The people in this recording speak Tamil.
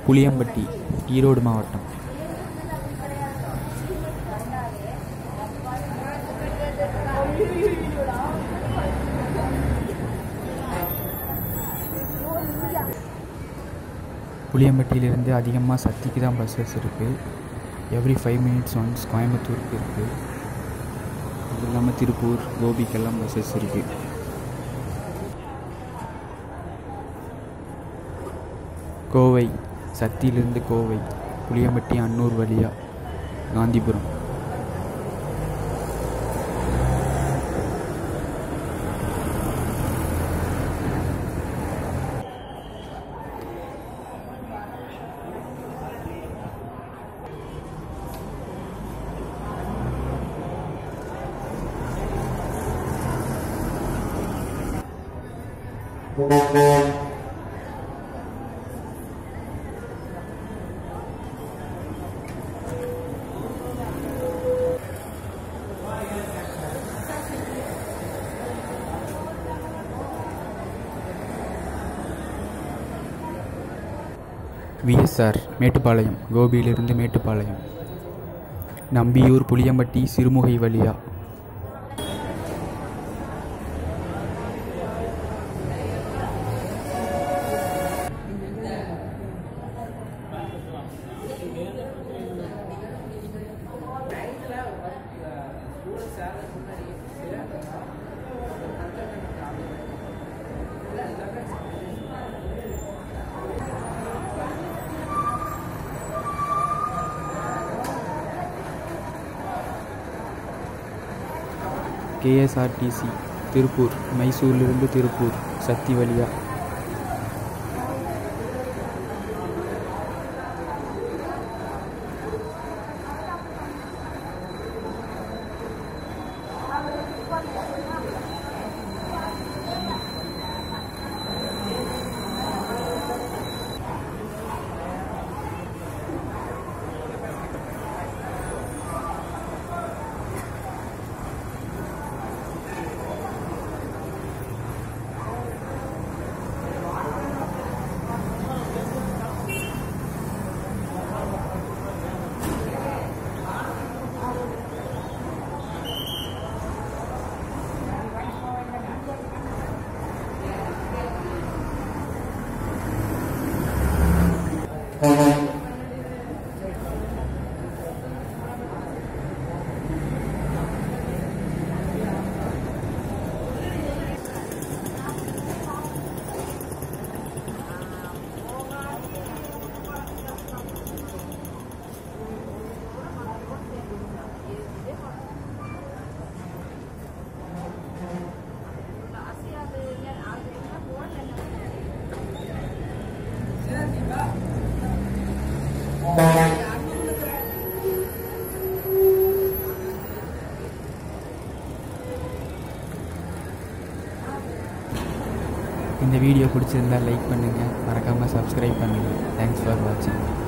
புளியம்பட்டி, ஈரோடு மாவட்டம். புளியம்பட்டியிலிருந்து அதிகமாக சக்திக்கு தான் பஸ்ஸஸ் இருக்குது. எவ்ரி 5 minutes ஒன்ஸ் கோயம்புத்தூருக்கு இருக்குது. அது இல்லாமல் திருப்பூர், கோபிக்கெல்லாம் பஸ்ஸஸ் இருக்குது. கோவை, சக்தியிலிருந்து கோவை, புளியம்பட்டி, அன்னூர் வழியாக காந்திபுரம். VSR மேட்டுப்பாளையம், கோபியிலிருந்து மேட்டுப்பாளையம். நம்பியூர், புளியம்பட்டி, சிறுமுகை வழியா. KSRTC திருப்பூர், மைசூரிலிருந்து திருப்பூர், சக்தி வழியா. இந்த வீடியோ பிடிச்சிருந்தால் லைக் பண்ணுங்கள், மறக்காமல் சப்ஸ்கிரைப் பண்ணுங்கள். தேங்க்ஸ் ஃபார் வாட்சிங்.